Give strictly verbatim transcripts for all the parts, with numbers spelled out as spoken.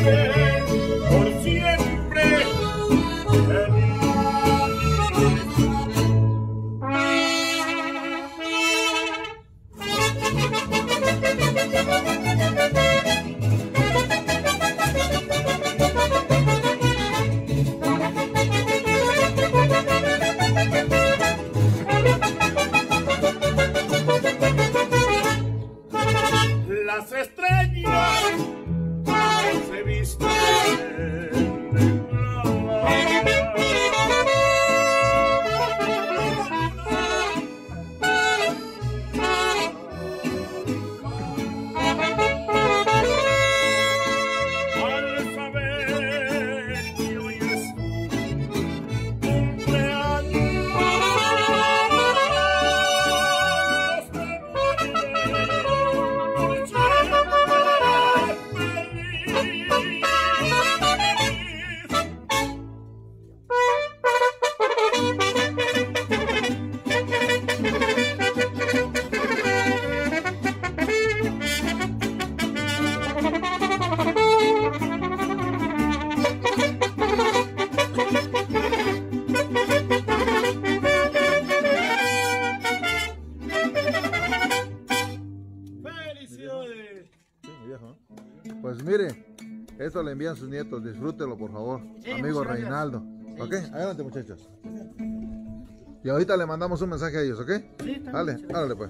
ser por siempre feliz. Las estrellas se visten de blanco. Al saber que hoy es tu cumpleaños, Pues mire, esto le envían sus nietos, disfrútelo por favor, sí, amigo Reinaldo. Sí. ¿Ok? Adelante muchachos. Y ahorita le mandamos un mensaje a ellos, ¿ok? Sí, dale, dale pues.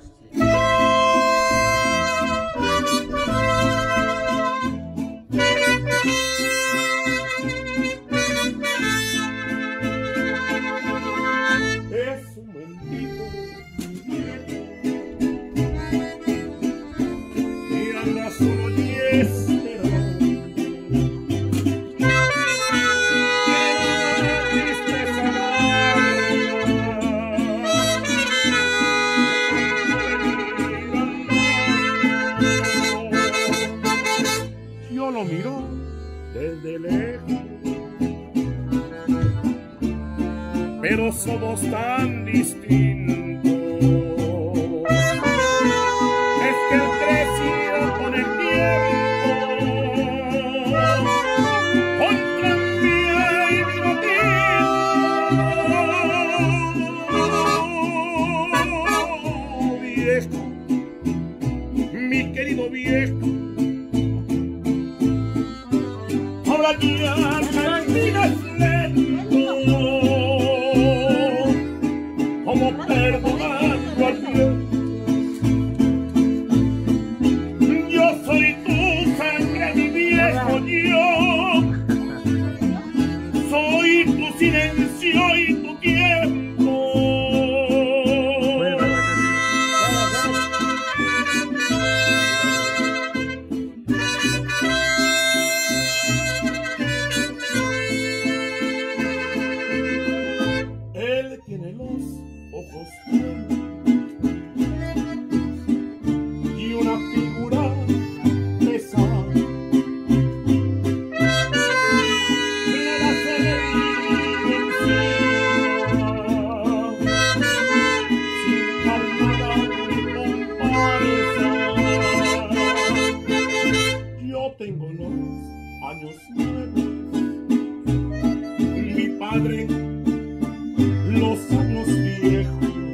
Es un buen tipo y anda solo diez. Yo lo miro desde lejos, pero somos tan distintos. Es que él creció con el tiempo, con tranquilidad y vino tiempo. Viejo, mi querido viejo, ahora ya caminas lento, como perdonando a Dios. Yo soy tu sangre, mi viejo, yo soy tu silencio y tu tiempo. Él tiene los ojos y una figura pesada. Me la sé sin calmada ni comparsa. Yo tengo los años nuevos, mi padre los años viejos.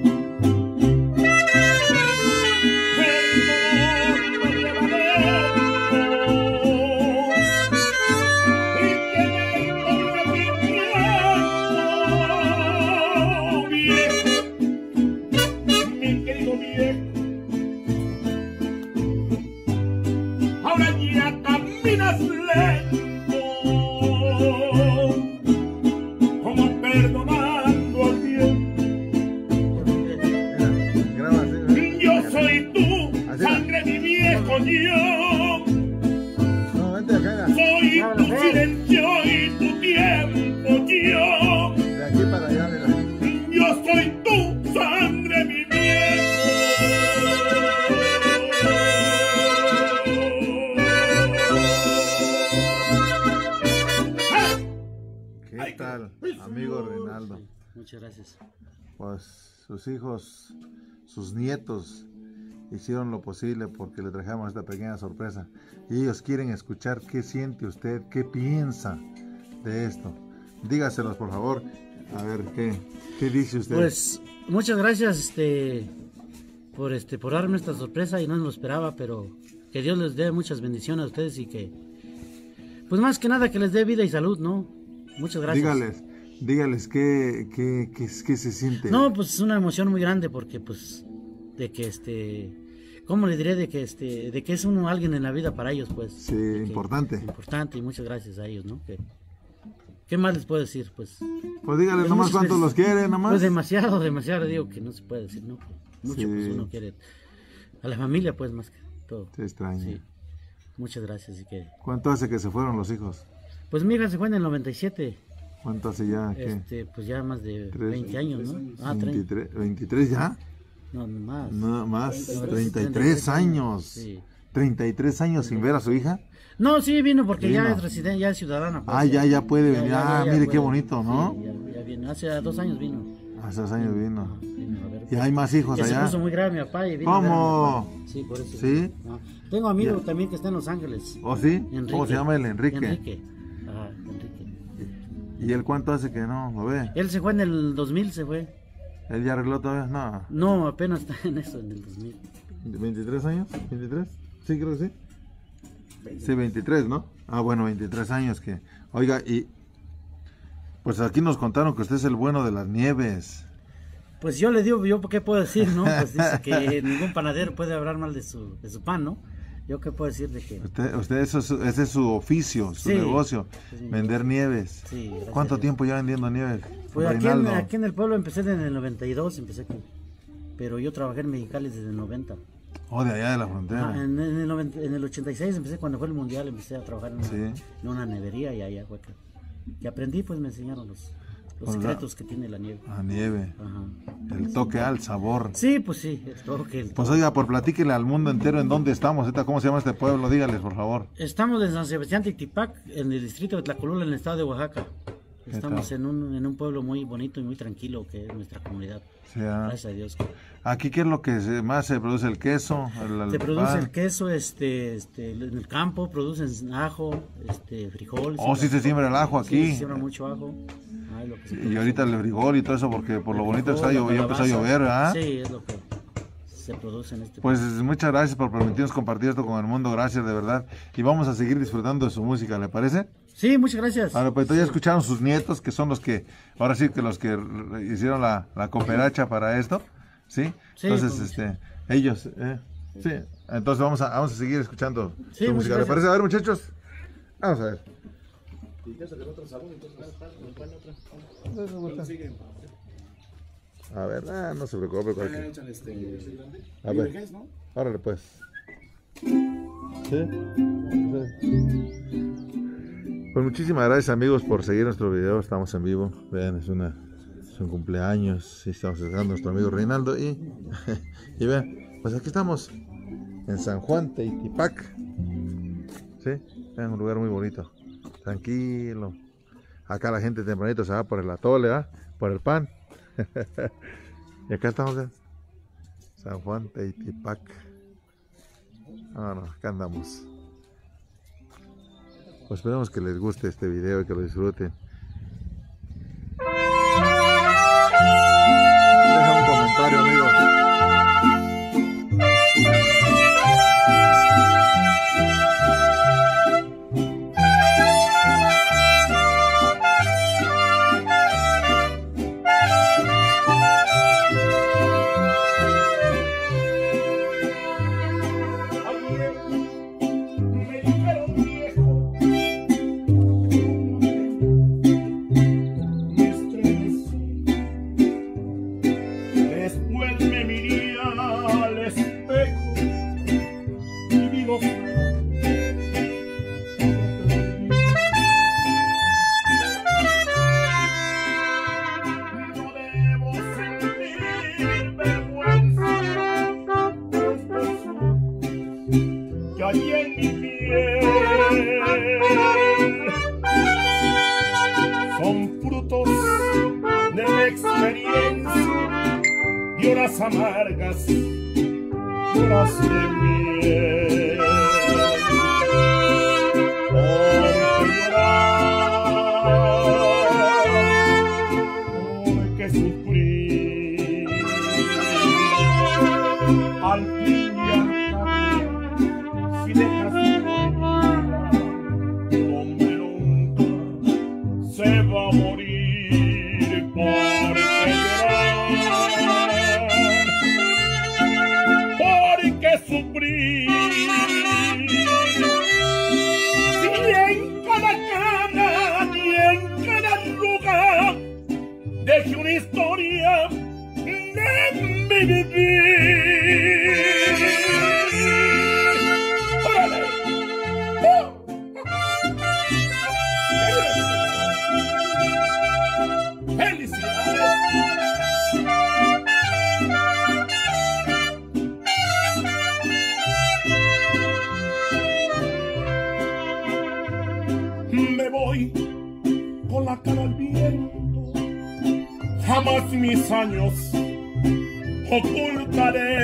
Mi querido viejo, ahora ya caminas lento, como perdonando al tiempo. Yo soy tú, sangre mi viejo, yo soy tu silencio y tu tiempo, yo. De aquí para allá, mira. Yo soy tu sangre, mi viejo. ¿Qué tal, amigo Reinaldo? Muchas gracias. Pues sus hijos, sus nietos, hicieron lo posible porque le trajamos esta pequeña sorpresa. Y ellos quieren escuchar qué siente usted, qué piensa de esto. Dígaselos, por favor. A ver, ¿qué, qué dice usted? Pues, muchas gracias, este, por este, por darme esta sorpresa y no lo esperaba, pero que Dios les dé muchas bendiciones a ustedes y que, pues más que nada que les dé vida y salud, ¿no? Muchas gracias. Dígales, dígales qué, qué, qué, qué se siente. No, pues es una emoción muy grande porque, pues, de que este, ¿cómo le diré? De que este, de que es uno alguien en la vida para ellos, pues. Sí, que, importante. Importante y muchas gracias a ellos, ¿no? Que, ¿qué más les puedo decir? Pues, pues dígales nomás muchas cuánto veces, los quiere, nomás. Pues demasiado, demasiado, digo que no se puede decir, ¿no? Mucho, Sí. pues uno quiere a la familia, pues, más que todo. Se extraña. Sí. Muchas gracias y que... ¿Cuánto hace que se fueron los hijos? Pues mi hija se fue en el noventa y siete. ¿Cuánto hace ya? ¿Qué? Este, pues ya más de Tres- veinte años, ¿no? Ah, treinta. veintitrés, ¿veintitrés ya? No, más. No, más, No, treinta y tres años. Sí. treinta y tres años sin ver a su hija. No, sí vino porque Vino. ya es residente, ya es ciudadana. pues, Ah, ya, ya puede Ya, venir. ya, ya, Ah, ya mire puede. qué bonito, ¿no? Sí, ya, ya vino. Hace dos años vino. Hace dos años vino. Ajá, vino a ver. ¿Y hay más hijos Ya se allá? puso muy grave mi papá y vino a ver a mi ¿Cómo? papá. Sí, por eso. ¿Sí? Ajá. Tengo amigos Ya. también que están en Los Ángeles. ¿O sí? ¿Cómo Enrique. se llama él? Enrique. Enrique. Ajá, Enrique. ¿Y él cuánto hace que no lo ve? Él se fue en el dos mil, se fue. ¿Él ya arregló todavía? No. No, apenas está en eso, en el dos mil. ¿veintitrés años? ¿veintitrés? Sí, creo que sí. Sí, veintitrés, ¿no? Ah, bueno, veintitrés años que... Oiga, y... Pues aquí nos contaron que usted es el bueno de las nieves. Pues yo le digo, yo qué puedo decir, ¿no? Pues dice que ningún panadero puede hablar mal de su, de su pan, ¿no? Yo qué puedo decir de que... Usted, usted eso es su- ese es su oficio, su Sí, negocio, es mi vender nieves. Sí, gracias ¿Cuánto a Dios. tiempo ya vendiendo nieves? Pues aquí en, Reinaldo? aquí en el pueblo empecé en el noventa y dos, empecé aquí. Pero yo trabajé en Mexicali desde el noventa. Oh, de allá de la frontera. Ah, en, en el noventa en el ochenta y seis empecé, cuando fue el mundial, empecé a trabajar en una, Sí. en una nevería y allá fue que, que aprendí, pues me enseñaron los, los Oiga. secretos que tiene la nieve. Ah, nieve. Ajá. El toque al sabor. Sí, pues sí, el toque, el Pues oiga, por platíquele al mundo entero en dónde estamos, ahorita, ¿cómo se llama este pueblo? Dígales, por favor. Estamos en San Sebastián Titipac, en el distrito de Tlacolula, en el estado de Oaxaca. Estamos tal? en un, en un pueblo muy bonito y muy tranquilo que es nuestra comunidad. Sí, ah. Gracias a Dios. Aquí, ¿qué es lo que se- más se produce? ¿El queso? El, el Se produce pan? el queso, este, este, en el campo producen ajo, este, frijol. Oh, sí se siembra el ajo aquí. Sí, se siembra mucho ajo. Ay, lo que se Y produce. ahorita el frijol y todo eso, porque por lo El bonito que está, frijol, llo- la ya empezó a calabaza. llover, ¿verdad? Sí, es lo que se produce en este Pues muchas gracias por permitirnos compartir esto con el mundo, gracias de verdad. Y vamos a seguir disfrutando de su música, ¿le parece? Sí, muchas gracias. Ahora, pues ya escucharon sus nietos, que son los que, ahora sí que los que r- hicieron la, la cooperacha para esto, ¿sí? Sí, Entonces, pues, este, ellos, eh, sí. Entonces vamos a, vamos a seguir escuchando Sí, su muchas música, ¿le gracias. parece? A ver, muchachos, vamos a ver. A ver, ah, no se preocupe. cualquier- A ver, órale pues. ¿Sí? Pues muchísimas gracias amigos por seguir nuestro video, estamos en vivo, vean, es una es un cumpleaños, y estamos celebrando a nuestro amigo Reinaldo y, y vean, pues aquí estamos en San Juan Teitipac, ¿sí? Vean, un lugar muy bonito, tranquilo, acá la gente tempranito se va por el atole, ¿ah? Por el pan, y acá estamos en San Juan Teitipac. Ah, no, acá andamos. Pues esperemos que les guste este video y que lo disfruten. Deja un comentario, amigos. Me dijeron viejo, me estremecí. Después me miré al espejo y vi los no debo sentir vergüenza que hay en mi piel son frutos de la experiencia y horas amargas de horas de miel. Porque llorar, porque sufrir, al fin y al cabo, si dejas morir, hombre nunca se va a morir. Porque llorar, porque sufrir, y en cada cana y en cada arruga deje una historia de mi vivir. ¡Órale! ¡Uh! ¡Felicidades! Me voy con la cara al viento, jamás mis años ocultaré.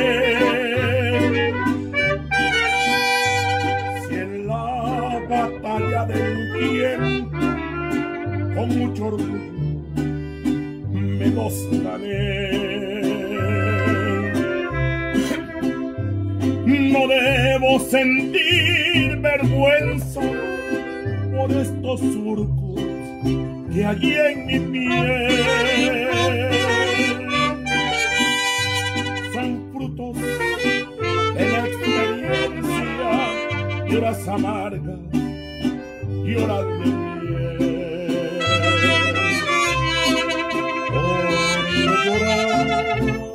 Si en la batalla del tiempo con mucho orgullo me los gané, no debo sentir vergüenza por estos surcos que hay en mi piel. Son frutos de la experiencia y horas amargas y horas de miel. Por no llorar,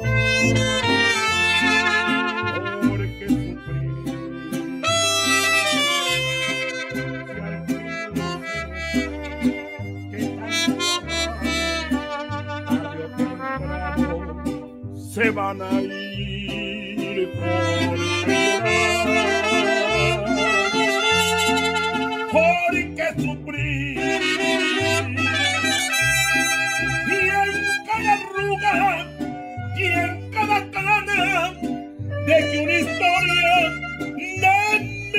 porque sufrir, se van a ir por llorar, porque sufrir, y en cada arruga y en cada cana deje una historia de mi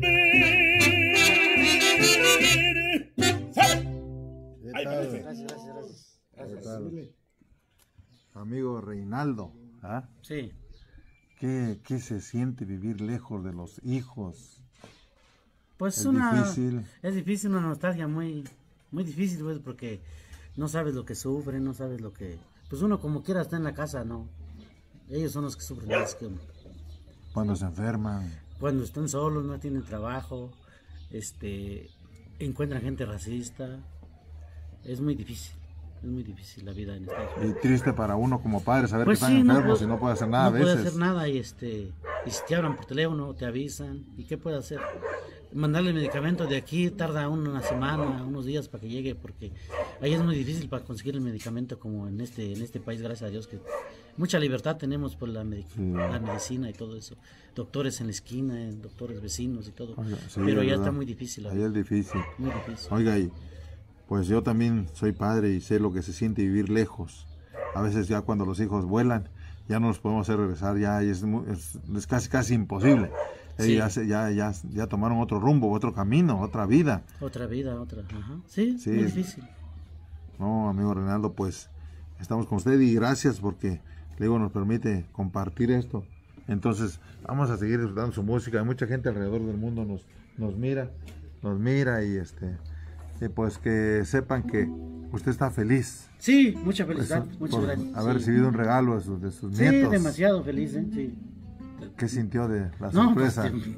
vivir. ¿Sabe? Ahí parece. Gracias, gracias, gracias. Gracias. Amigo Reinaldo, ¿ah? Sí. ¿Qué, ¿Qué se siente vivir lejos de los hijos? Pues Es una difícil. es difícil, una nostalgia muy muy difícil, pues, porque no sabes lo que sufren, no sabes lo que, pues uno como quiera está en la casa, no. Ellos son los que sufren más que uno. Cuando se enferman. Cuando están solos, no tienen trabajo, este, encuentran gente racista, es muy difícil. Es muy difícil la vida en Estados Unidos. Y triste para uno como padre saber Pues que están sí, no enfermos puede- y no puede hacer nada no a veces. puede hacer nada y este y si te hablan por teléfono te avisan y qué puede hacer. Mandarle medicamento de aquí tarda una semana, unos días para que llegue, porque ahí es muy difícil para conseguir el medicamento como en este en este país, gracias a Dios que mucha libertad tenemos por la, medic- Sí. la medicina y todo eso. Doctores en la esquina, eh, doctores vecinos y todo. Oiga, sí, Pero de ya verdad. está muy difícil. la Ahí vida, es difícil. muy difícil. Oiga, y pues yo también soy padre y sé lo que se siente vivir lejos. A veces ya cuando los hijos vuelan, ya no los podemos hacer regresar, ya es, mu- es, es casi casi imposible. Ellos Sí. ya, se- ya, ya, ya tomaron otro rumbo, otro camino, otra vida. Otra vida, otra. Ajá. Sí, Sí. muy difícil. No, amigo Reinaldo, pues estamos con usted y gracias porque luego nos permite compartir esto. Entonces, vamos a seguir disfrutando su música. Hay mucha gente alrededor del mundo nos, nos mira, nos mira y este y pues que sepan que usted está feliz Sí, mucha pues, felicidad, muchas por gracias. haber Sí. recibido un regalo de sus, de sus Sí, nietos. demasiado feliz, ¿eh? Sí. ¿Qué sintió de la No, pues, sorpresa? sí,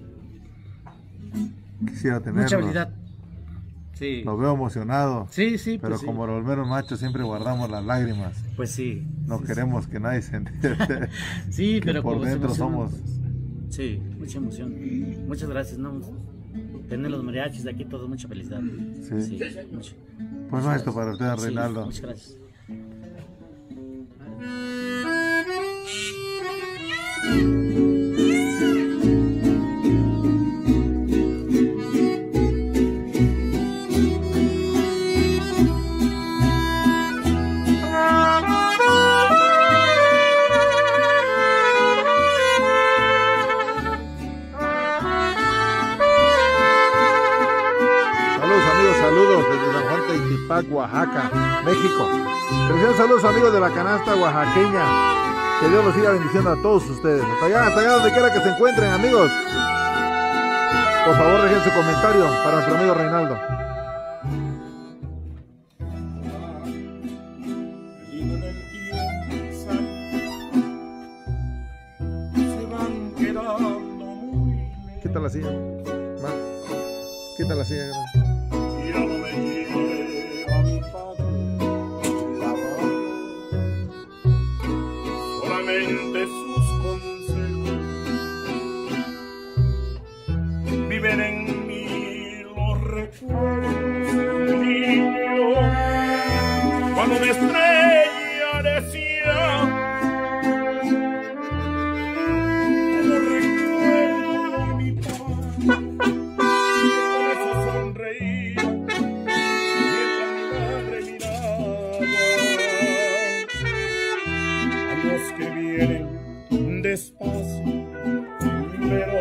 Quisiera tenerlo. mucha habilidad. Sí. Lo veo emocionado. Sí, sí, Pero pues sí. como los meros machos siempre guardamos las lágrimas. Pues sí. No sí, queremos que nadie se entere. Sí, que pero por como se dentro emocionan. somos. Sí, mucha emoción. Muchas gracias, ¿no? Tener los mariachis de aquí, todo, mucha felicidad. Sí. Sí, mucho. Pues no, esto para usted, Sí, Reinaldo. muchas gracias. saludos desde San Juan Teitipac, Oaxaca, México. Felicidades, saludos amigos de la canasta oaxaqueña. Que Dios los siga bendiciendo a todos ustedes. Hasta allá, hasta allá donde quiera que se encuentren, amigos. Por favor, dejen su comentario para nuestro amigo Reinaldo. Quita la silla. Ma. Quita la silla. Ya no me lleva mi padre la mano, solamente sus consejos viven en mí los recuerdos de un niño cuando una estrella decía como recuerdo a mi padre. Que vienen despacio, pero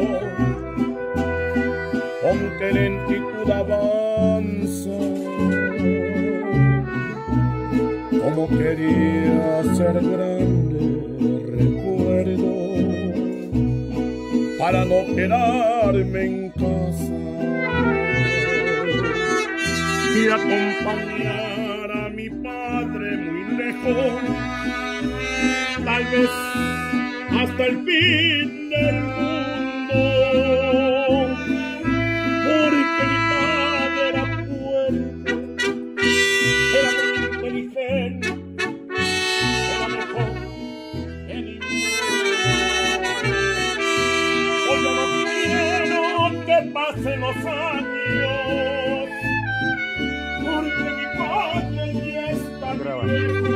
con qué lentitud avanza, como quería ser grande, recuerdo, para no quedarme en casa y acompañar a mi padre muy lejos, tal vez hasta el fin del mundo, porque mi padre era fuerte, era muy inteligente, era mejor que ninguno. Hoy yo no quiero que pasen los años, porque mi padre ya está viejo.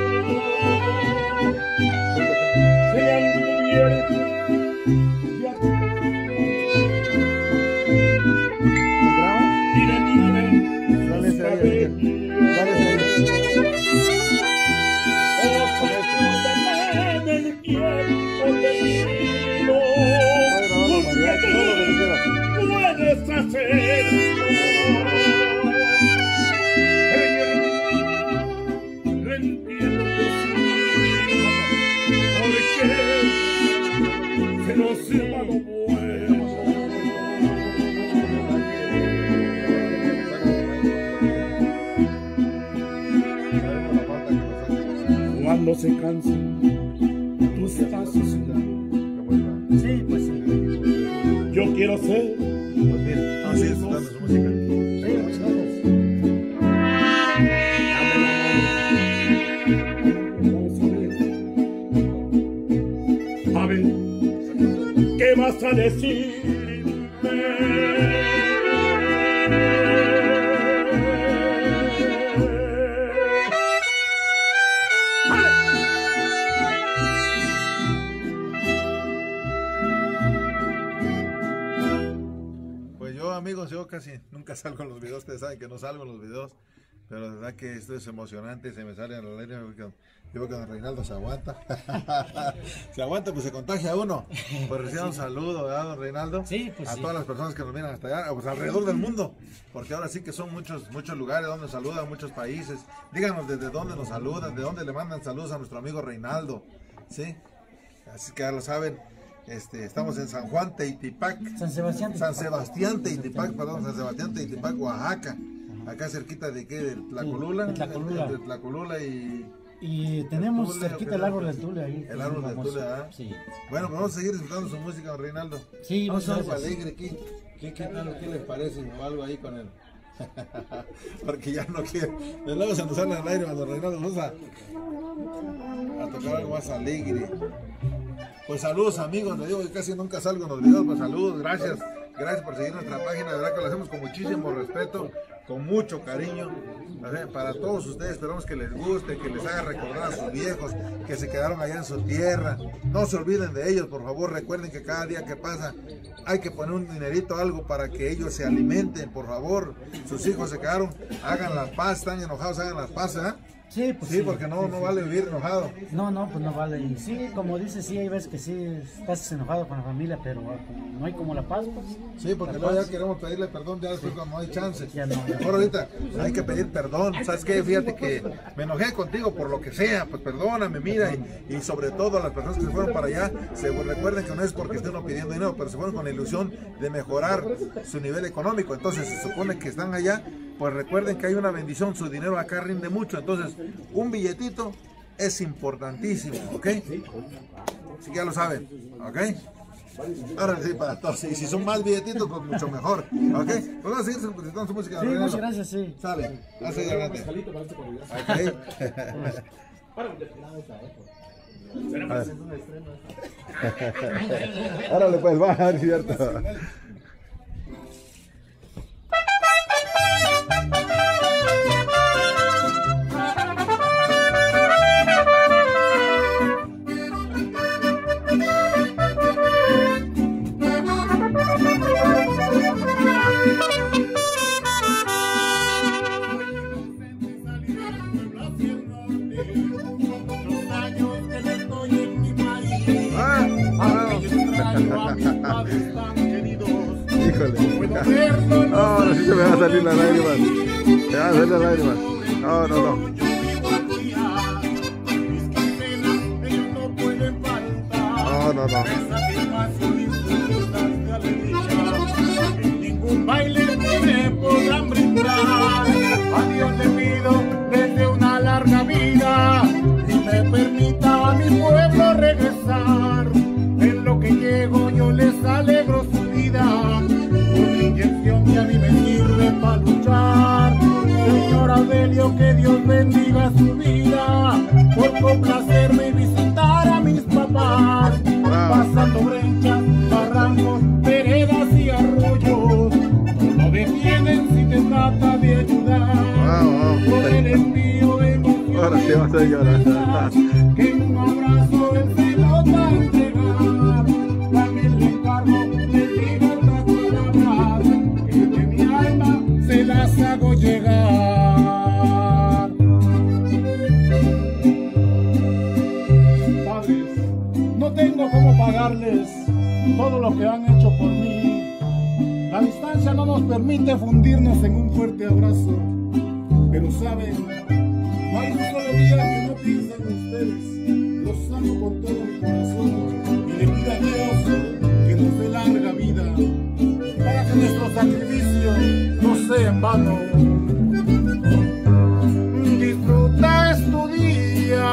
Puedes hacerlo, no entiendo por qué se nos va lo bueno. Cuando se cansan tus pasos, Sí, pues sí. yo quiero ser. Pues bien, así es, dando su música. Sí, muchas gracias. A ver, ¿qué vas a decirme? Pues yo, amigos, yo casi nunca salgo en los videos. Ustedes saben que no salgo en los videos, pero de verdad que esto es emocionante. Se me sale a la ley. Yo veo que don Reinaldo se aguanta. Se aguanta, pues se contagia uno. Pues reciban un saludo, ¿verdad, don Reinaldo? Sí, pues a sí. todas las personas que nos miran hasta allá, pues alrededor del mundo, porque ahora sí que son muchos muchos lugares donde nos saludan, muchos países. Díganos desde dónde nos saludan, de dónde le mandan saludos a nuestro amigo Reinaldo, ¿sí? Así que ya lo saben. Este, estamos en San Juan Teitipac, San Sebastián. San Sebastián Teitipac, perdón, San Sebastián Teitipac, Oaxaca. Acá cerquita de qué, del Tlacolula, Sí, de Tlacolula. de Tlacolula y Y tenemos Tule, cerquita ¿o qué? el árbol del Tule ahí. el árbol del famoso. Tule, ¿verdad? Sí. Bueno, pues vamos a seguir disfrutando su música, don Reinaldo. Sí, Vamos a muchas algo gracias. alegre aquí. ¿Qué, qué, tal, ¿Qué les parece? O algo ahí con él. Porque ya no quiere. De luego se nos sale al aire, don Reinaldo. Vamos a, a tocar algo más alegre. Pues saludos, amigos. Le digo que casi nunca salgo en los videos. Pues saludos, gracias. Gracias por seguir nuestra página. De verdad que lo hacemos con muchísimo respeto, con mucho cariño. Para todos ustedes, esperamos que les guste, que les haga recordar a sus viejos que se quedaron allá en su tierra. No se olviden de ellos, por favor. Recuerden que cada día que pasa hay que poner un dinerito, algo para que ellos se alimenten, por favor. Sus hijos se quedaron, hagan las paz, están enojados, hagan las paz, ¿eh? Sí, pues Sí, sí, porque no, sí, no sí. vale vivir enojado. No, no, pues no vale. Y sí, como dices, sí, hay veces que sí estás enojado con la familia, pero ah, no hay como la paz, pues. Sí, porque La luego paz. ya queremos pedirle perdón ya después cuando no hay chance. Ya no, ya mejor ahorita hay que pedir perdón. ¿Sabes qué? Fíjate que me enojé contigo por lo que sea, pues perdóname, mira, y, y sobre todo a las personas que se fueron para allá, se recuerden que no es porque estén pidiendo dinero, pero se fueron con la ilusión de mejorar su nivel económico. Entonces se supone que están allá, pues recuerden que hay una bendición, su dinero acá rinde mucho. Entonces un billetito es importantísimo, ¿ok? Así que ya lo saben, ¿ok? Ahora sí, para todos. Y si son más billetitos, pues mucho mejor. ¿Ok? Pues vamos a seguir solicitando su música. Sí, muchas gracias, sí. Sale. Vamos a seguir adelante. Ok. Árale, pues, va a ver, cierto. Híjole. No, no, sí se me va a salir las lágrimas. Se van a salir las lágrimas. No, no, no. No, no, no. En ningún baile me podrán brindar. A Dios le pido desde una larga vida y me permita a mi pueblo regresar. En lo que llego yo les alegro su vida. Una inyección que a mí me sirve para luchar. Señor Aurelio, que Dios bendiga su vida por complacerme y visitar a mis papás. Pasando brechas, barrancos, veredas y arroyos, no detienen si te trata de ayudar. Wow, wow. Por el envío emocional, ahora sí vas a llorar. que en un abrazo él se lo va a entregar. También le encargo que diga otras palabras, que de mi alma se las hago llegar. Padres, no tengo cómo pagarles todo lo que han hecho por mí. La distancia no nos permite fundirnos en un fuerte abrazo. Pero saben, no hay un solo día que no piense en ustedes. Los amo con todo mi corazón y le pido a Dios que nos dé larga vida para que nuestro sacrificio no sea en vano. Disfruta es tu día,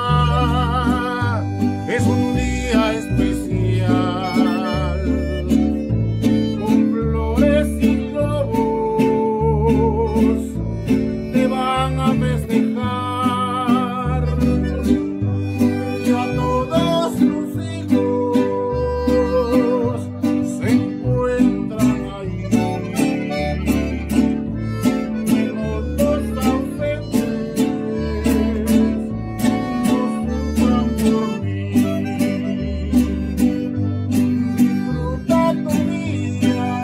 es un día especial, con flores y globos te van a festejar, y a todos los hijos se encuentran ahí, y los dos ausentes no sufran por mí. Disfruta tu día,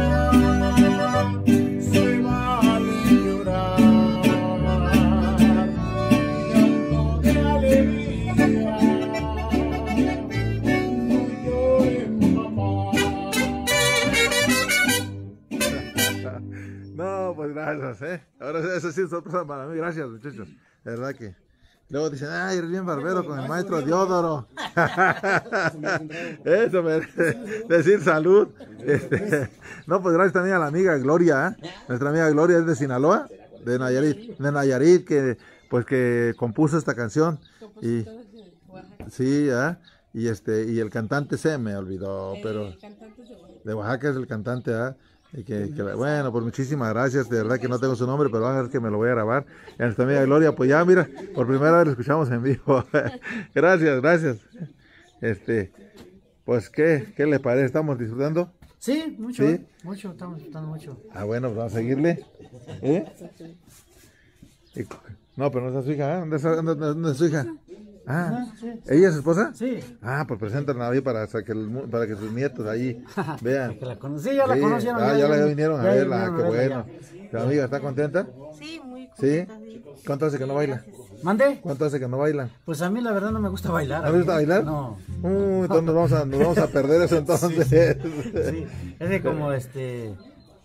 se vale llorar, llanto de alegría, no lloren, mamá. No, pues gracias, ¿eh? Ahora eso sí es sorpresa para mí. Gracias, muchachos. De verdad que. Luego dicen, ay, eres bien barbero con el maestro Diodoro. Eso merece decir salud. Este, no, pues gracias también a la amiga Gloria, ¿eh? Nuestra amiga Gloria es de Sinaloa, de Nayarit, de Nayarit, que pues que compuso esta canción. Y sí, ¿eh? Y este, y el cantante se me olvidó, pero de Oaxaca es el cantante, ¿eh? Y que, que, bueno, pues muchísimas gracias, de verdad que no tengo su nombre, pero van a ver que me lo voy a grabar. Y a nuestra amiga Gloria, pues ya mira, por primera vez lo escuchamos en vivo. Gracias, gracias. Este, pues qué, ¿qué les parece? ¿Estamos disfrutando? Sí, mucho, ¿Sí? ¿eh? Mucho, estamos disfrutando mucho. Ah, bueno, pues vamos a seguirle. ¿Eh? Y- no, pero no está su hija, ¿eh? ¿Dónde está, dónde- dónde es su hija? Ah, Ah, sí. ¿ella es su esposa? Sí. Ah, pues preséntanla ahí para que, el mu- para que sus nietos ahí vean. Que la conocí, sí, ya la Sí, conocieron. ah, ya la vinieron a ya verla, vinieron qué a verla, bueno. ya. ¿Tu amiga está contenta? Sí, muy ¿Sí? contenta, sí. ¿Cuánto hace que no baila? ¿Mandé? ¿Cuánto hace que no baila? Pues a mí la verdad no me gusta bailar. ¿No le gusta bailar? No. Uy, entonces nos vamos a, nos vamos a perder eso entonces. Sí, es de como este...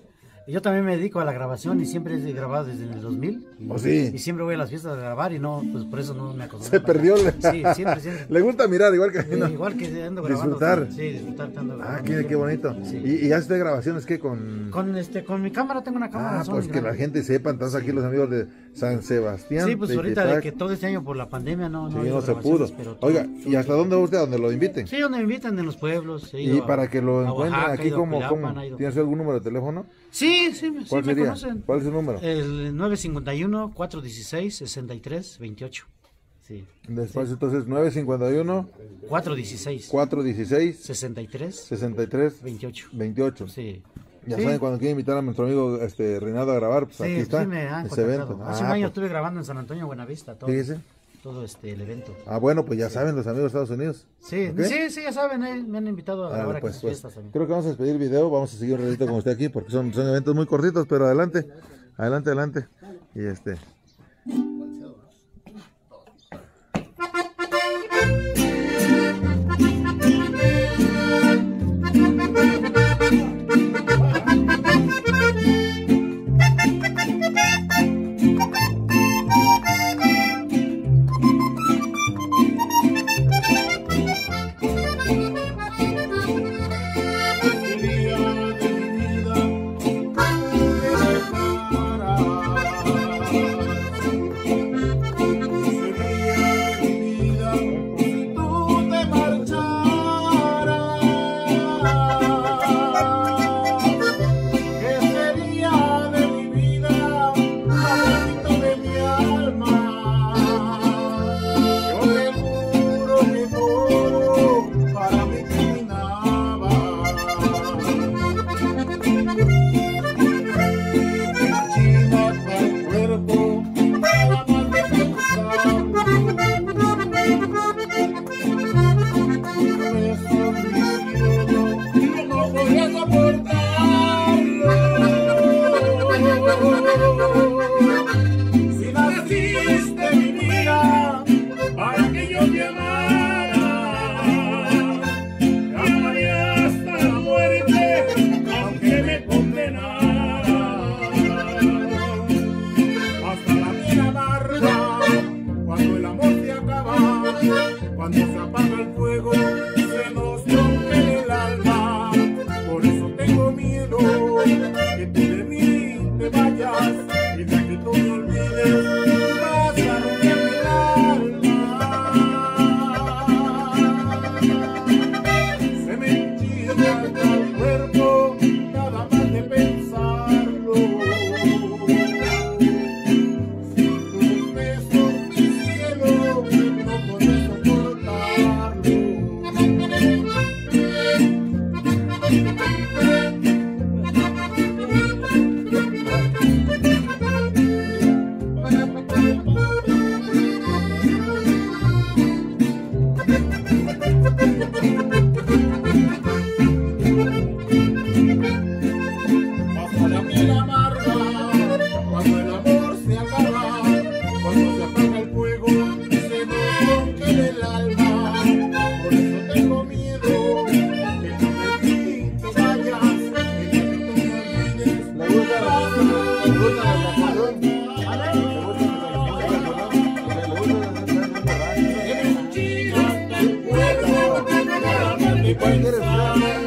Yo también me dedico a la grabación y siempre he grabado desde el dos mil. Y, ¿Oh, sí? Y siempre voy a las fiestas a grabar y no, pues por eso no me acostumbré. Se perdió. Le... Sí, siempre, siempre. Le gusta mirar igual que... Sí, ¿no? igual que ando grabando. Disfrutar. Sí, disfrutar ando grabando. Ah, qué, qué bonito. Sí. ¿Y, y haces grabaciones qué con...? Con, este, con mi cámara, tengo una cámara. Ah, Sony pues que grande. la gente sepa, entonces aquí los amigos de San Sebastián. Sí, pues de ahorita Ixtac. de que todo este año por la pandemia no, Sí, no, ha habido no se pudo. grabaciones, pero todo- Oiga, ¿y hasta dónde va usted? ¿A donde lo inviten? Sí, donde me invitan en los pueblos. he Y ido a- para que lo a encuentren Oaxaca, he aquí, ido a ¿cómo? Cuiapan, cómo? he ido- ¿Tienes algún número de teléfono? Sí, sí, me- sí ¿Cuál me sería? conocen. ¿Cuál es su número? El nueve cinco uno, cuatro uno seis, seis tres dos ocho. Sí. Despacio, entonces, nueve cinco uno, cuatro uno seis, cuatro uno seis, seis tres seis tres dos ocho. veintiocho. Sí. Ya Sí. saben, cuando quieren invitar a nuestro amigo este, Reinaldo a grabar, pues Sí, aquí está, sí me han ese evento. contactado. Hace Ah, un año pues, estuve grabando en San Antonio, Buenavista, todo, fíjese. todo este, el evento. Ah, bueno, pues ya saben los amigos de Estados Unidos. Sí, ¿Ok? sí, sí, ya saben, eh, me han invitado a Ah, grabar aquí pues, sus pues, fiestas también. creo que vamos a despedir el video, vamos a seguir un ratito con usted aquí, porque son, son eventos muy cortitos, pero adelante, adelante, adelante. Y este... Sería de mi vida que dejaras. Sería de mi vida si tú te marcharas. ¿Qué sería de mi vida, amorcito de mi alma? Yo te juro que todo para mí terminaba. China para el cuerpo, nada más de pensarlo. Un beso, mi cielo, yo no podía soportarlo. Si naciste mi vida para que yo te amara, te amaría hasta la muerte, aunque me condenara. Hasta la vida amarga, cuando el amor se acaba, cuando se apaga el fuego, se nos rompe el alma. Por eso tengo miedo que tú de mí te vayas y de que tú me olvides, vas a romperme el alma. Se me enchina el cuerpo nada más de pensarlo. Tus besos, mi cielo, no podré soportarlo. Hasta la miel amarga, cuando el amor se acaba, cuando se apaga el fuego, se nos rompe el alma. Por eso tengo miedo que tú de mí te vayas, y que tú me olvides. ¿Le gusta la, le gusta la canción? ¿Le gusta el cuerpo, nada más de pensarlo.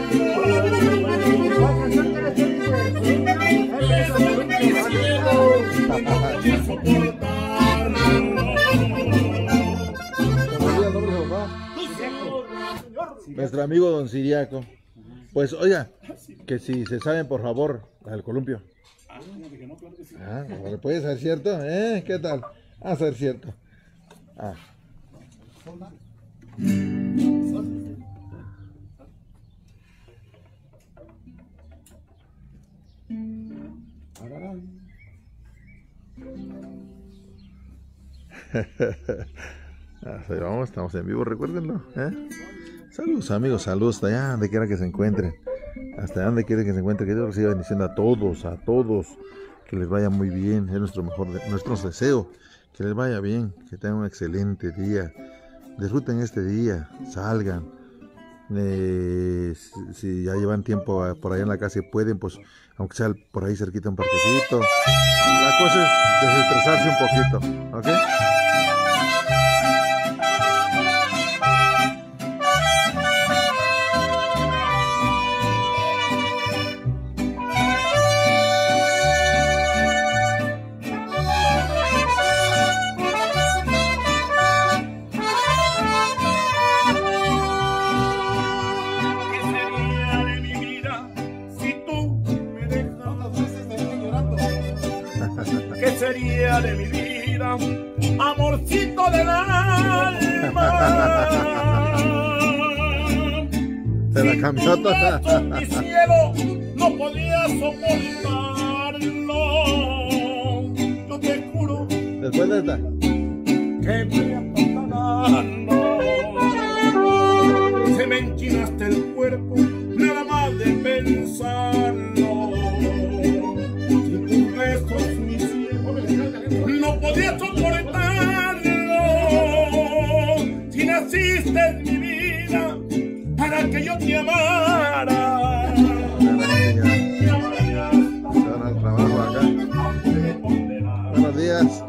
Nuestro amigo Don Siriaco. Pues oiga, que si se saben por favor al columpio. Ah, puede ser cierto, ¿eh? ¿Qué tal? A ser cierto. Ah. Hasta ahí vamos, estamos en vivo, recuérdenlo, ¿eh? Saludos amigos, saludos hasta allá donde quiera que se encuentren, hasta donde quiera que se encuentren, que Dios les siga bendiciendo a todos, a todos, que les vaya muy bien, es nuestro mejor, nuestro deseo, que les vaya bien, que tengan un excelente día, disfruten este día, salgan, Eh, si, si ya llevan tiempo uh, por ahí en la casa y pueden, pues aunque sea por ahí cerquita un parquecito. La cosa es desestresarse un poquito, ¿ok? ¿Qué sería de mi vida, amorcito del alma? Se la cambió toda. Sin mi cielo no podía soportarlo. Yo te juro Después de esta. que me apaganando. Se me enchinaste el cuerpo, nada más de pensarlo. Sin tus besos, mi cielo, no podía soportarlo. Si naciste en mi vida para que yo te amara. Buenos días.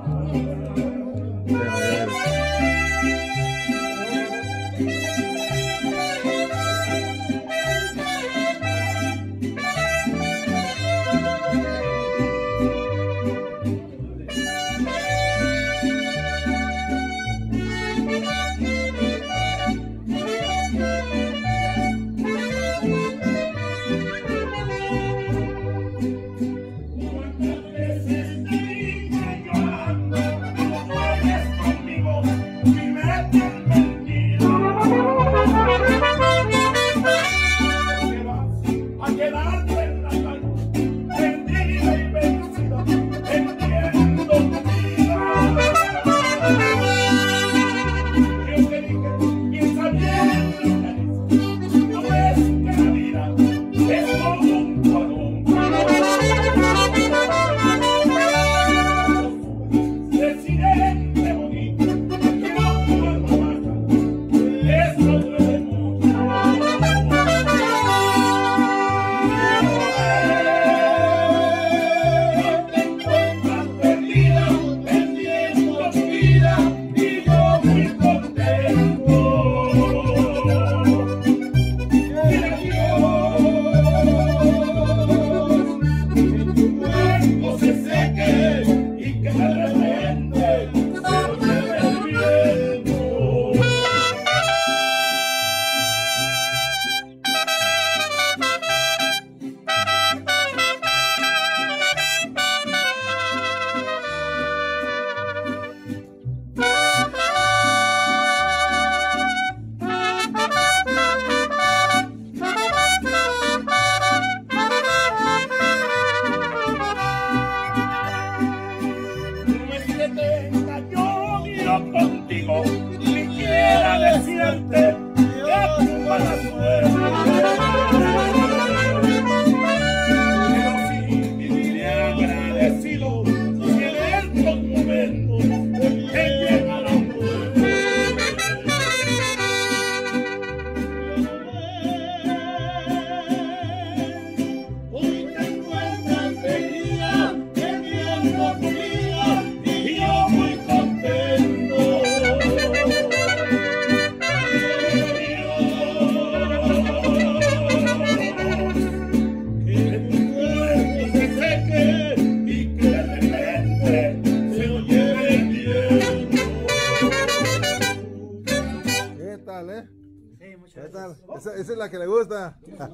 Esa, esa es la que le gusta.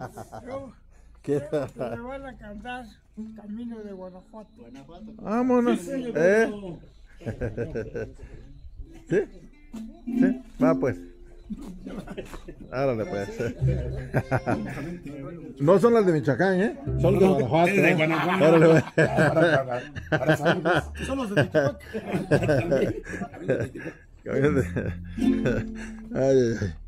Yo, ¿Qué? me van a cantar Camino de Guanajuato. Vámonos. ¿Eh? ¿Sí? ¿Sí? Va pues. Árale pues. No son las de Michoacán, ¿eh? Son las de Guanajuato. Es de Guanajuato. Árale pues. Son los de Tijuana. Ay, ay, ay.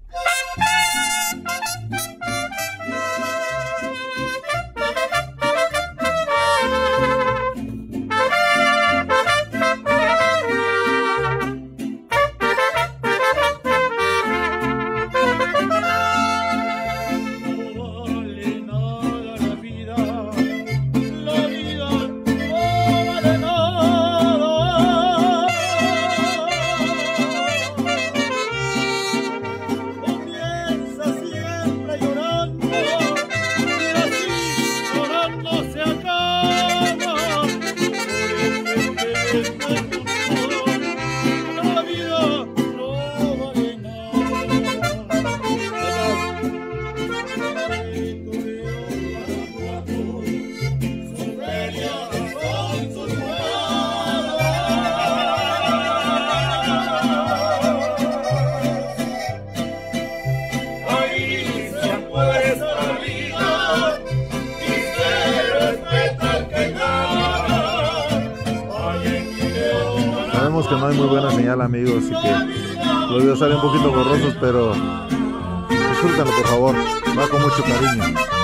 Vemos que no hay muy buena señal, amigos, y que los videos salen un poquito borrosos, pero disfrútenlo, por favor. Va con mucho cariño.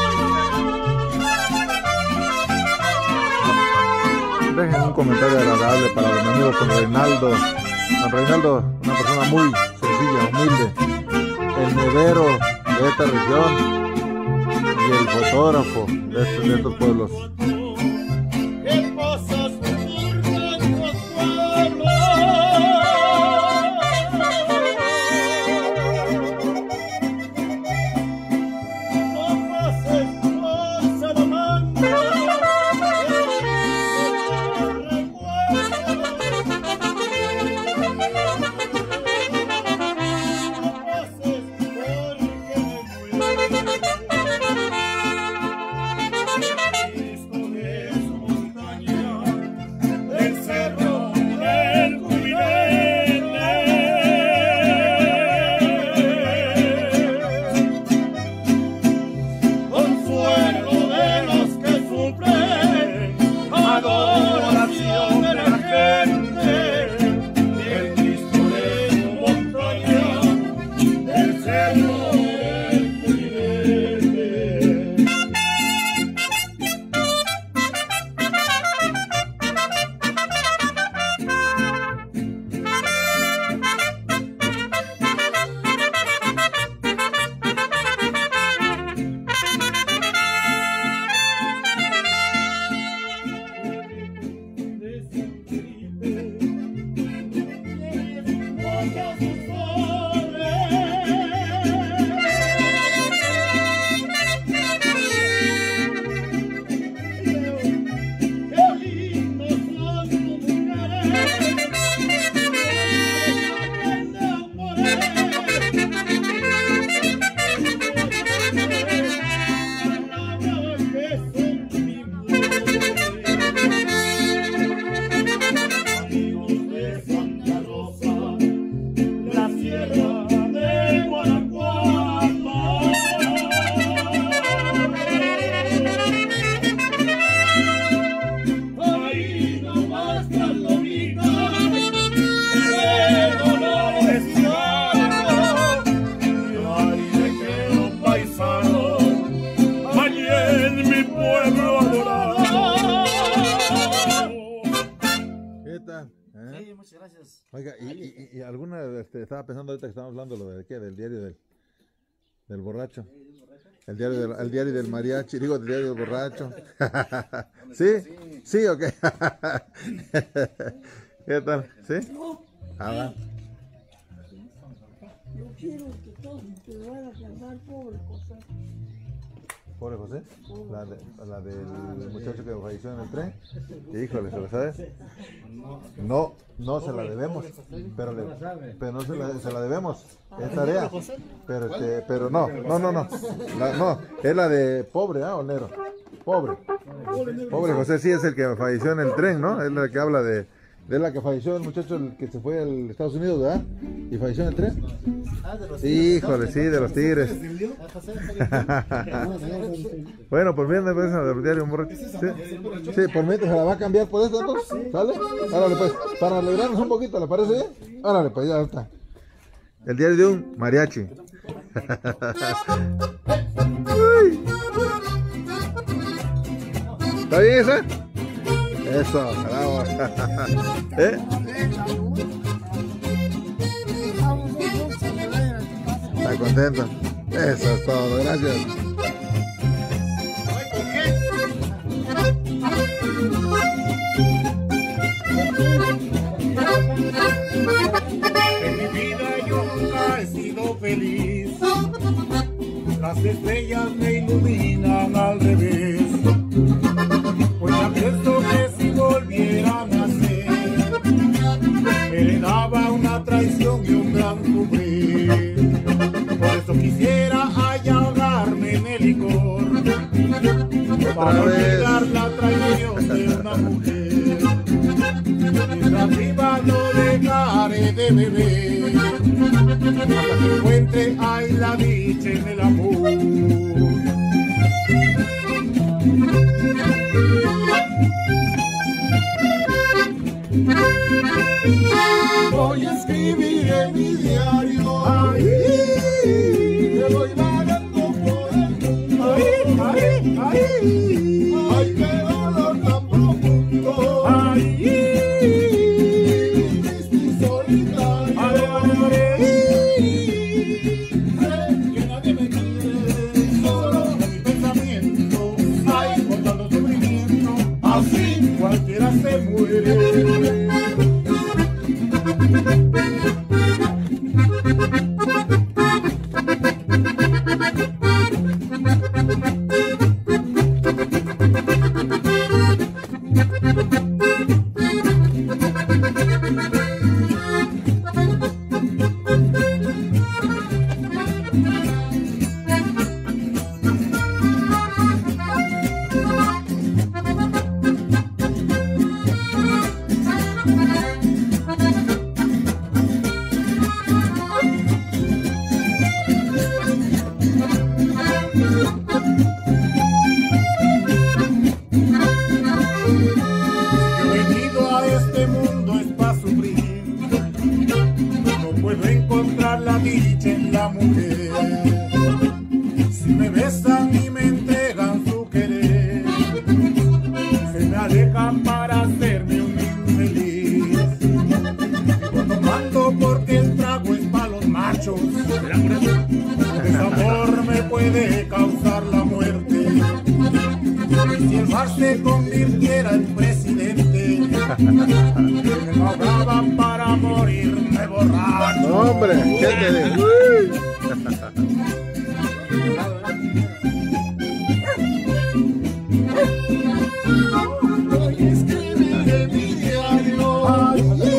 Dejen un comentario agradable para los amigos con Reinaldo. Don Reinaldo, una persona muy sencilla, humilde, el nevero de esta región y el fotógrafo de estos, de estos pueblos. muchas gracias. Oiga, y, y, y alguna, este, estaba pensando ahorita que estábamos hablando lo de qué, del diario del, del borracho. El diario del, el diario del mariachi, digo, el diario del borracho. ¿Sí? ¿Sí o qué? ¿Qué tal? ¿Sí? Ah, va. Yo quiero que todos te van a cantar pobre José. ¿Pobre José? La, de, la del muchacho que falleció en el tren. Híjole, ¿se lo sabes? No, no se la debemos. Pero, le, pero no se la, se la debemos. Es tarea. Pero, este, pero no, no, no, no. La, no, es la de pobre, ¿ah? ¿O negro? Pobre. Pobre José, sí, es el que falleció en el tren, ¿no? Es la que habla de... De la que falleció el muchacho el que se fue a Estados Unidos, ¿verdad? ¿Y falleció en el tren? Ah, de los Híjole, sí, de los Tigres. Bueno, por mientras pues, del diario un borracho. Sí, sí, por mientras se la va a cambiar por esto, entonces. ¿Sale? Árale, pues, para alegrarnos un poquito, ¿le parece bien? Árale, pues, ya está. El diario de un mariachi. ¿Está bien esa? Eso, bravo. ¿Eh? Está contento. Eso es todo, gracias. En mi vida yo nunca he sido feliz. Las estrellas me iluminan al revés. Pues apuesto que si volviera a nacer, me daba una traición y un gran sufrir. Por eso quisiera ahogarme en el licor, para olvidar la traición de una mujer. Mientras viva no dejaré de beber, hasta que encuentre ahí la dicha en el amor. Thank you. Hoy escribiré mi diario. Ay, me voy vagando por el mundo. Ay, ay, ay, ay, qué dolor tan profundo. Ay, triste y solitario. Ay, ay, sé que nadie me quiere, solo mi pensamiento. Ay, con tanto sufrimiento, así cualquiera se muere. La dicha en la mujer, si me besan y me entregan su querer, se me alejan para hacerme un infeliz. Vivo tomando porque el trago es para los machos, ese amor me puede causar la muerte. Y si el bar se convirtiera en presidente, me ahogaban para morirme borracho. No, hombre, ¿qué te digo? Hoy escribiré mi diario. Ay,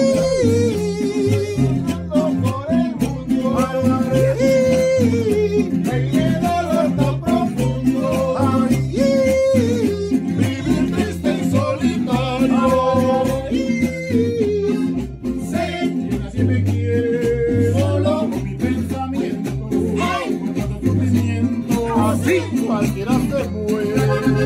ando por el mundo. Ay, qué dolor tan profundo. Ay, vivir triste y solitario. Sé que nadie me quiere, solo con mi pensamiento. Ay, con tanto sufrimiento, así cualquiera se muere.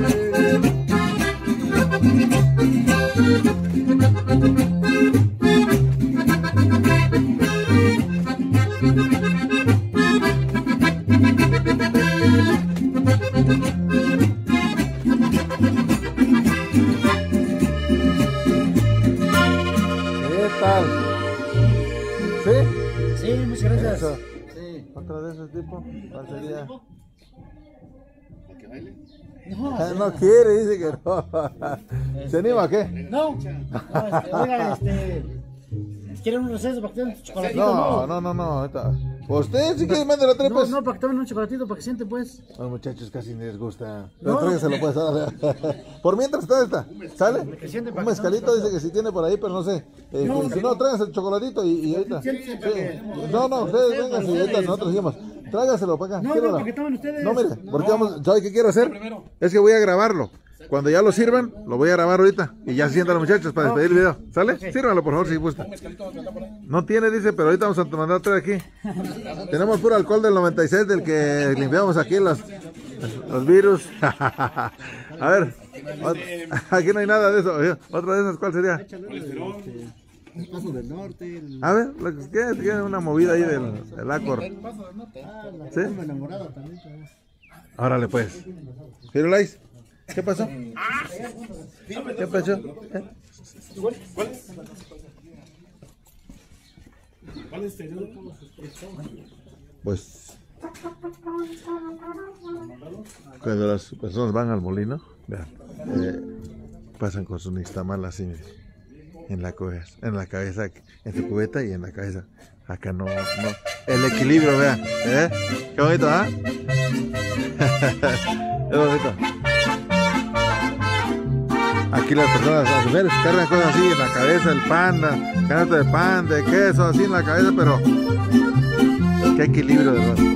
¿Qué tal? ¿Sí? Sí, muchas gracias. Eso. Sí. ¿Otra de ese tipo? ¿Cuál sería? No, Ah, sí, no quiere, dice que no. ¿Se anima a qué? No, no, este, oiga, este, ¿quieren un receso para que tengan un chocolatito? No, no, no, no. ahorita. Usted si quiere mándalo tres, No, pues. no, para que tomen un chocolatito, para que sienten, pues. A los muchachos casi ni les gusta. No. No, tráigaselo pues. ahora. Por mientras está esta. ¿Sale? Que sienten Un para que mezcalito tomen dice que si tiene por ahí, pero no sé. Eh, No, que si no, tráiganse el chocolatito y, y ahorita. Sí. Siéntense para que- No, no, ustedes vengan y ahorita nosotros dijimos. Tráigaselo para acá. No, Quiero no, la- para que tomen ustedes. No, mire, porque vamos, ¿sabe qué quiero hacer? Es que voy a grabarlo. Cuando ya lo sirvan, lo voy a grabar ahorita. Y ya se sientan los muchachos para despedir el video. ¿Sale? Sírvanlo, por favor, si gusta. No tiene, dice, pero ahorita vamos a mandar tres aquí. Tenemos puro alcohol del noventa y seis, del que limpiamos aquí los, los virus. A ver, ot- aquí no hay nada de eso. Otra de esas, ¿cuál sería? El Paso del Norte, el... A ver, lo que tiene, tiene una movida ahí del, del Acor. Ah, la ¿Sí? forma enamorada también. ¿Sabes? Órale, pues. Firulais, ¿qué pasó? ¿Qué pasó? ¿Eh? Pues cuando las personas van al molino, vean, eh, pasan con su nixtamal así, mire, en la cabeza, en la cabeza, en su cubeta y en la cabeza. Acá no, no. El equilibrio, vean, ¿eh? Qué bonito, ¿ah? Es bonito. Aquí las personas, las mujeres cargan cosas así en la cabeza, el pan, la canasta de pan, de queso, así en la cabeza, pero qué equilibrio, de verdad.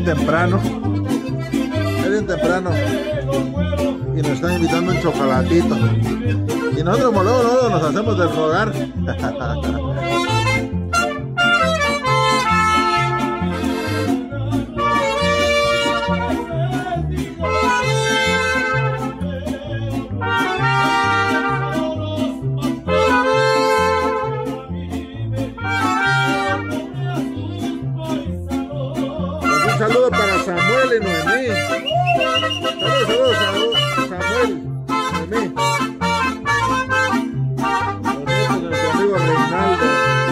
temprano. Es bien temprano. Y nos están invitando un chocolatito. Y nosotros luego, luego nos hacemos del rogar. Un saludo para Samuel y Noemí. Saludos, saludos, saludos, Samuel, Noemí. Los nietos de nuestro amigo Reinaldo.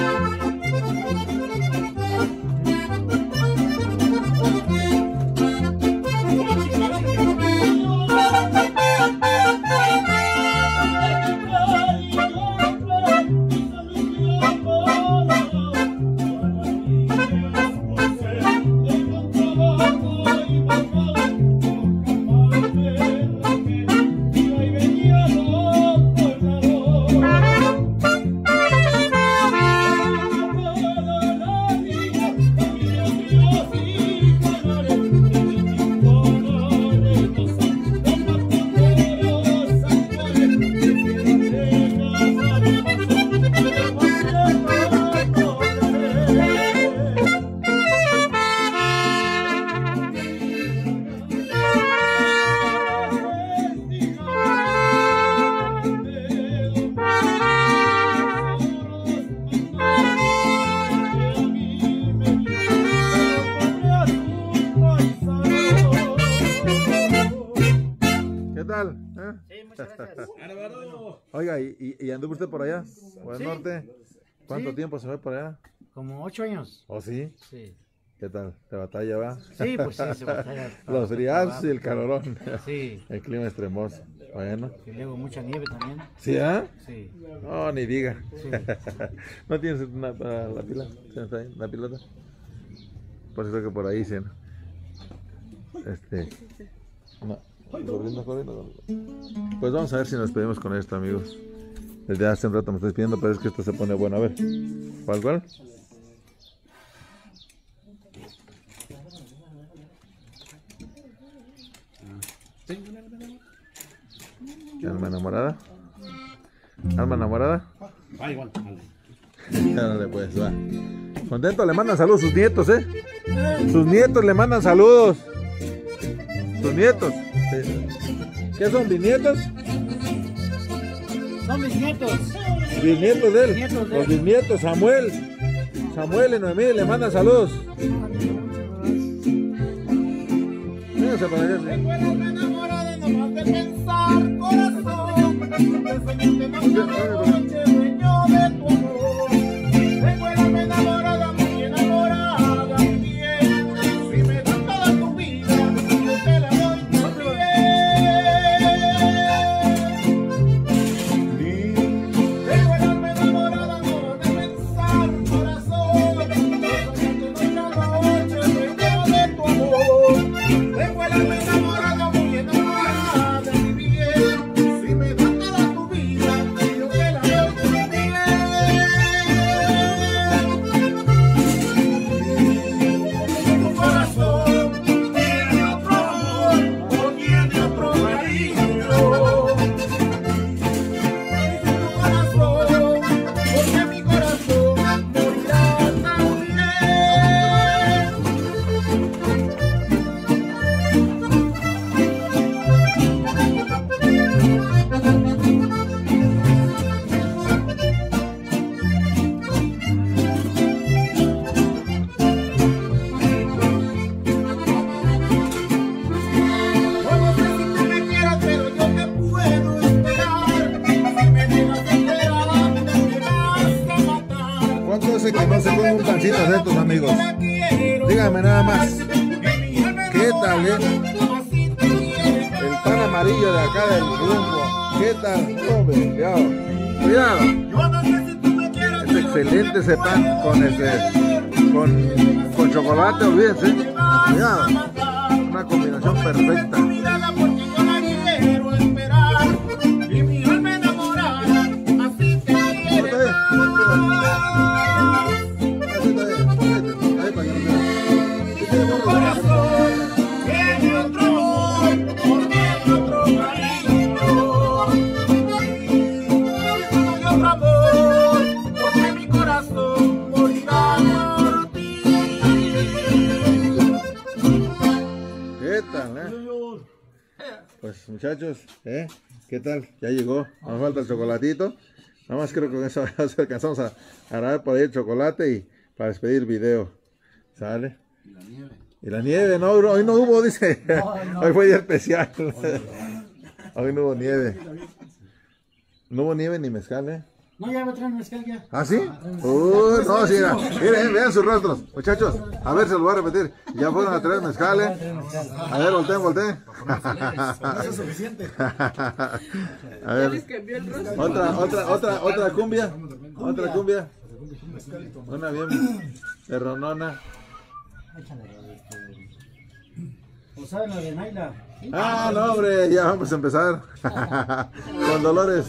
Oiga, ¿y, y, y anduvo usted por allá? ¿Por el Sí. norte? ¿Cuánto Sí. tiempo se fue por allá? Como ocho años. ¿Oh, sí? Sí. ¿Qué tal? ¿De batalla va? Sí, pues sí, se batalla. Los frías y el calorón. Sí. El clima extremoso. Bueno. Y luego mucha nieve también. ¿Sí, ah? Sí. No, ni diga. Sí. ¿No tienes una, para la pila? ¿Tienes ahí la pilota? Pues creo que por ahí, sí, ¿no? Este... No. Corriendo, corriendo. Pues vamos a ver si nos pedimos con esto, amigos. Desde hace un rato me estoy pidiendo, pero es que esto se pone bueno. A ver. ¿Cuál, cuál? ¿Qué alma enamorada? ¿Alma enamorada? Ah, igual. Dale, pues, va. Contento, le mandan saludos sus nietos, ¿eh? Sus nietos le mandan saludos. Sus nietos. ¿Qué son, bisnietos? Son mis nietos. Bisnietos de él. Bisnietos de Los él. bisnietos, Samuel. Samuel y Noemí le mandan saludos. Vénganse para acá. Tengo el alma enamorada nomás de pensar, corazón. Enseñarte noche por noche, dueño de tu amor. Tengo el alma enamorada, muy enamorada, mi bien. Si me das toda tu vida, yo te la doy también. Tengo el alma enamorada nomás de pensar, corazón. Enseñarte noche por noche, dueño de tu amor. Tengo el alma enamorada, muy enamorada de mi bien. Si me das toda tu vida, yo te la doy también. Si tu corazón tiene otro amor o tiene otro marido, y si tu corazón, porque mi corazón morirá también. Yo no sé si tú me quieras, pero yo te puedo esperar. Si me dejas esperando, me vas a matar. ¿Cuánto hace que no se ponga un pancito de estos, amigos? Dígame nada más. ¿Qué tal, eh? El pan amarillo de acá del rumbo. ¿Qué tal? Hombre, cuidado. Cuidado. Yo no sé si tú me quieras, Es excelente ese pan con ese con, con chocolate, olvídense. Cuidado. Una combinación perfecta. mirada porque yo la quiero esperar. Y mi alma enamorada, así te quiere más. Ahí está bien, ahí está bien, ahí para que no se- Corazón otro amor, porque mi corazón morirá por ti. ¿Qué tal, eh? Pues muchachos, ¿eh? ¿Qué tal? Ya llegó, nos falta el chocolatito. Nada más creo que con eso alcanzamos a, a grabar por ahí el chocolate y para despedir video. ¿Sale? Y la nieve. Y la nieve, no, hoy no hubo, dice. No, no. Hoy fue día especial. Hoy no hubo nieve. No hubo nieve ni mezcal, ¿eh? No, ya me traen mezcal ya. ¿Ah, sí? Uy, no, sí, mira, miren, vean sus rostros. Muchachos, a ver, se lo voy a repetir. Ya fueron a traer mezcal, ¿eh? A ver, volteen, volteen. No es suficiente. A ver, otra, otra, otra, otra cumbia. Otra cumbia. Una bien perronona. O sea, la de Naila. Ah, no, hombre, ya vamos a empezar. Con Dolores.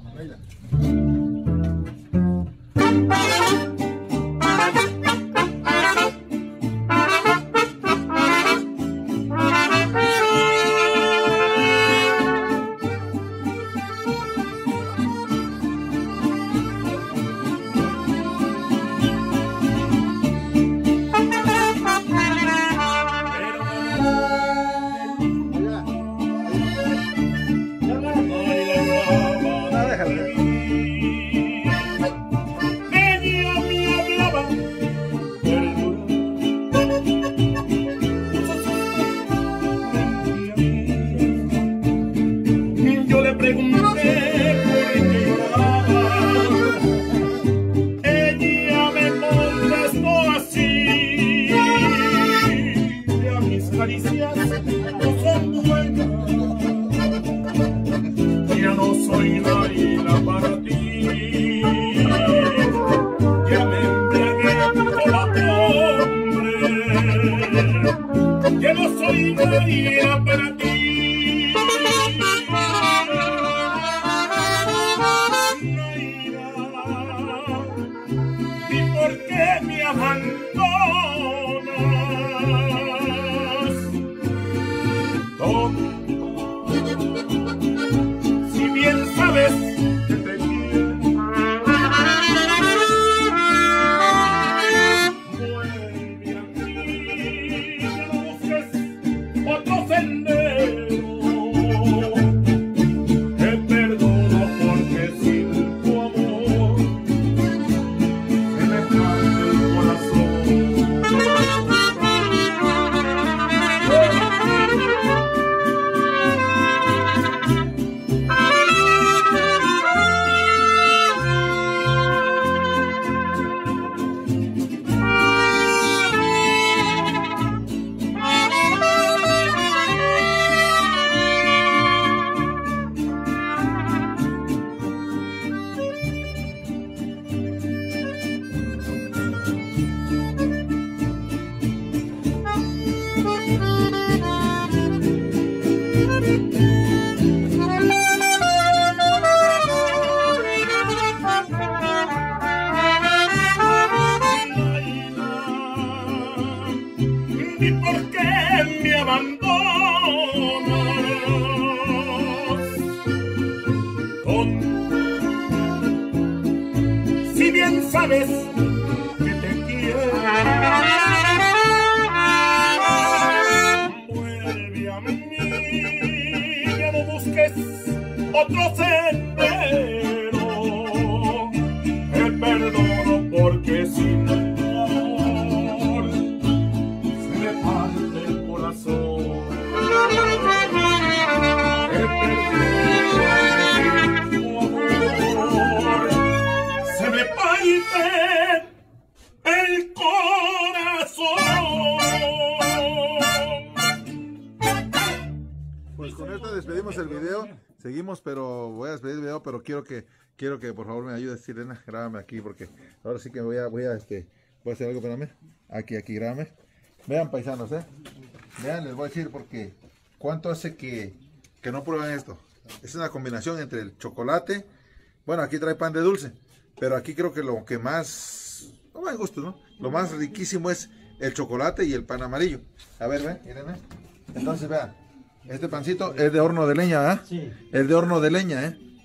Pero voy a despedir el video, pero quiero que quiero que por favor me ayudes, Sirena, grábame aquí porque ahora sí que voy a voy a este voy a hacer algo, espérame. Aquí aquí grábame. Vean, paisanos, eh. Vean, les voy a decir porque cuánto hace que que no prueban esto. Es una combinación entre el chocolate, bueno, aquí trae pan de dulce, pero aquí creo que lo que más no me gusta, ¿no? Lo más riquísimo es el chocolate y el pan amarillo. A ver, ven, miren, ¿eh? Entonces vean. Este pancito es de horno de leña, ¿verdad? Sí. Es de horno de leña, ¿eh?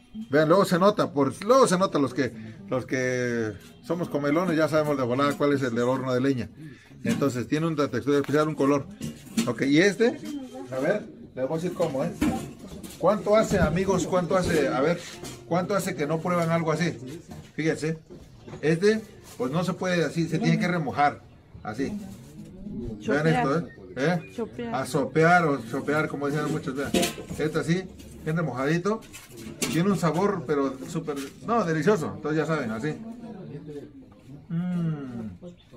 Vean, luego se nota, por, luego se nota los que, los que somos comelones, ya sabemos de volada cuál es el del horno de leña. Entonces tiene una textura especial, un color. Ok, y este, a ver, les voy a decir cómo, ¿eh? ¿Cuánto hace, amigos? ¿Cuánto hace? A ver, ¿cuánto hace que no prueban algo así? Fíjense, este, pues no se puede así, se tiene que remojar, así. Vean esto, ¿eh? ¿Eh? Chopear. A sopear o chopear, como dicen muchos, vean. Este así, bien remojadito. Tiene un sabor, pero súper, no, delicioso. Entonces ya saben, así. Mm.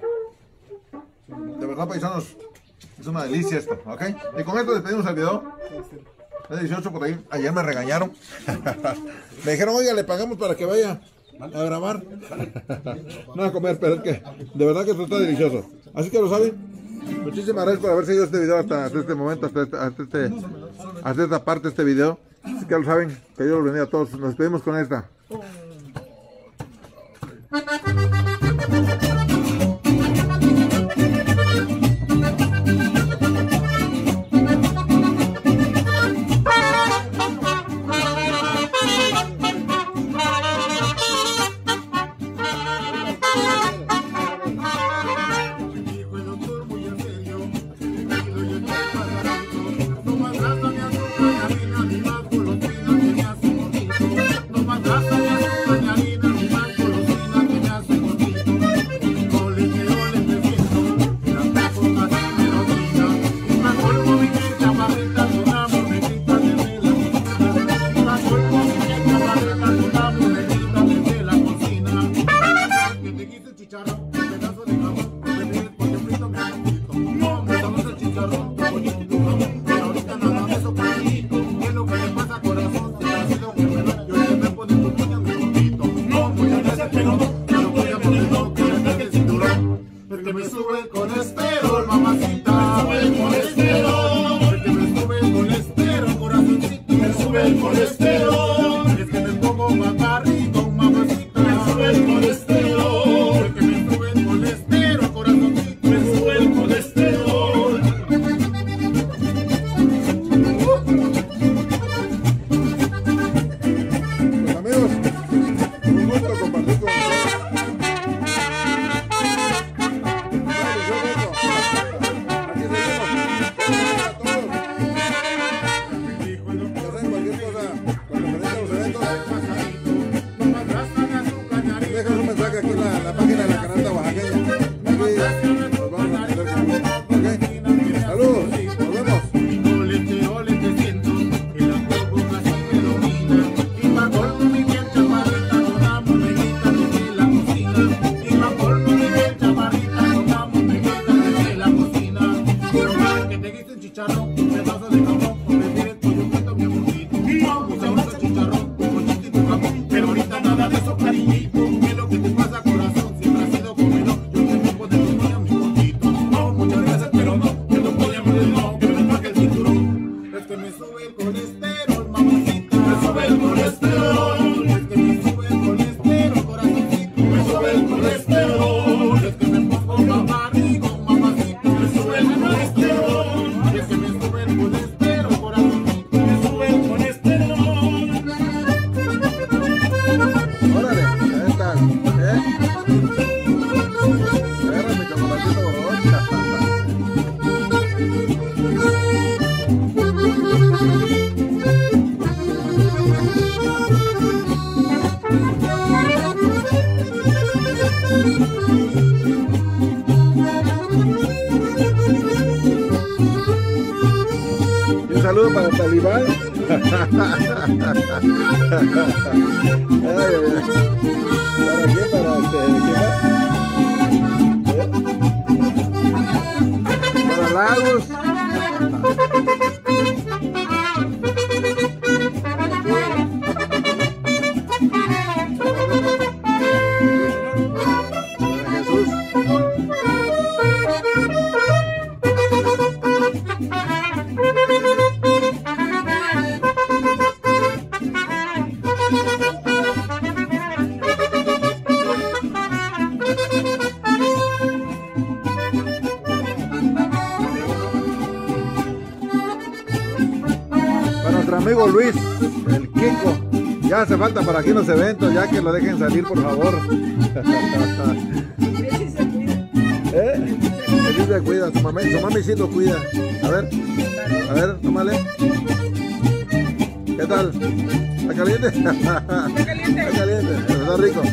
De verdad, paisanos, es una delicia esto, ¿ok? Y con esto despedimos el video. Es dieciocho por ahí. Ayer me regañaron. Me dijeron, oiga, le pagamos para que vaya a grabar. No a comer, pero es que de verdad que esto está delicioso. Así que lo saben. Muchísimas gracias por haber seguido este video hasta, hasta este momento, hasta, este, hasta, este, hasta esta parte de este video. Así que lo saben, que Dios los bendiga a todos. Nos despedimos con esta. Un saludo para el Talibán. Ay, ay, ay. ¿Para qué? Para este, ¿qué más? Para Lagos. Amigo Luis, el Kiko, Ya hace falta para aquí en los eventos, ya que lo dejen salir, por favor. ¿Eh? Él sí se cuida, su mami, su mami sí lo cuida. A ver, a ver, tómale. ¿Qué tal? ¿Está caliente? Está caliente. Está caliente, está rico.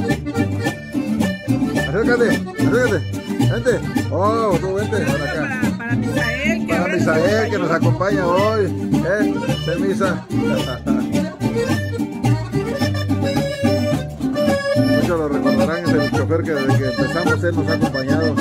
Acércate, acércate. Vente. Oh, tú vente para acá. Para, para Misael, que, para Misael, que nos acompaña hoy. ¿Eh? De misa. Muchos lo recordarán, es el chofer que desde que empezamos él nos ha acompañado.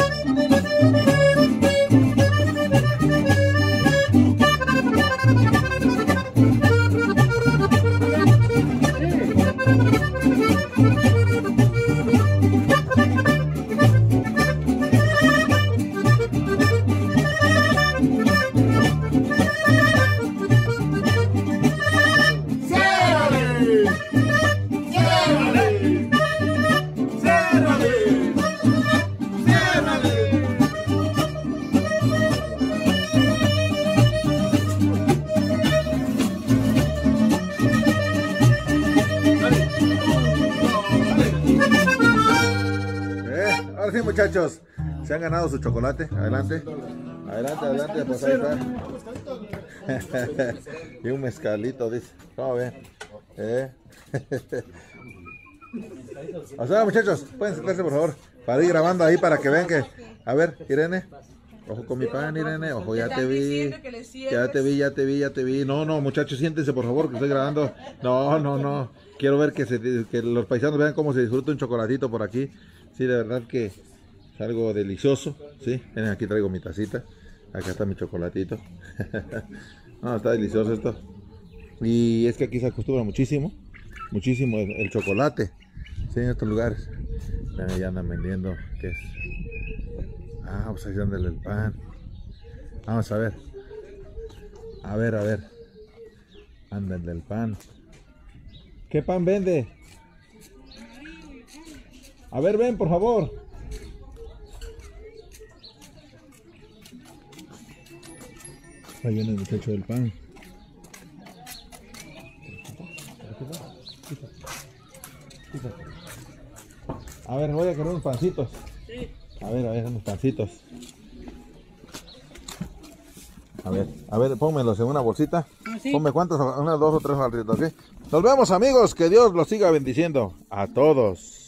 Ahora sí, muchachos, se han ganado su chocolate. Adelante, adelante, adelante, pues ahí está. Y un mezcalito, dice. ¿Cómo ven? ¿Eh? O sea, muchachos, pueden sentarse por favor, para ir grabando ahí para que vean que... A ver, Irene, ojo con mi pan, Irene, ojo, ya te vi. Ya te vi, ya te vi, ya te vi. No, no, muchachos, siéntense por favor, que estoy grabando. No, no, no. Quiero ver que, se, que los paisanos vean cómo se disfruta un chocolatito por aquí. Sí, de verdad que es algo delicioso. Sí, miren, aquí traigo mi tacita. Acá está mi chocolatito. No, está delicioso esto. Y es que aquí se acostumbra muchísimo, muchísimo el, el chocolate. Sí, en estos lugares. Miren, ya andan vendiendo. ¿Qué es? Ah, pues ahí dándole el pan. Vamos a ver. A ver, a ver. Andan del pan. ¿Qué pan vende? A ver, ven, por favor. Ahí viene el muchacho del pan. A ver, voy a querer unos pancitos. A ver, a ver, unos pancitos. A ver, a ver, pónmelos en una bolsita. Ponme cuántos, unas dos o tres barritos, ¿ok? Nos vemos, amigos, que Dios los siga bendiciendo a todos.